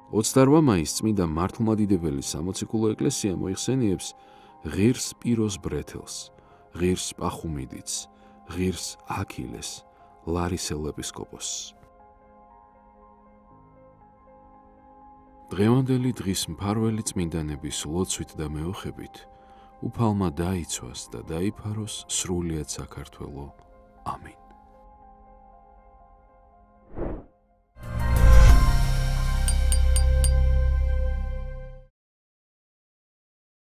28 მაისს წმინდა მართლმადიდებელი სამოციქულო ეკლესია მოიხსენიებს ღირს პიროს ბრეთელს, ღირს პახუმიდიც, ღირს აქილეს, ლარისელ ეპისკოპოსს. დღევანდელი დღის მფარველი წმინდანების ლოცვით და მეოხებით უფალმა დაიცვას და დაიფაროს სრულიად საქართველო. ამინ.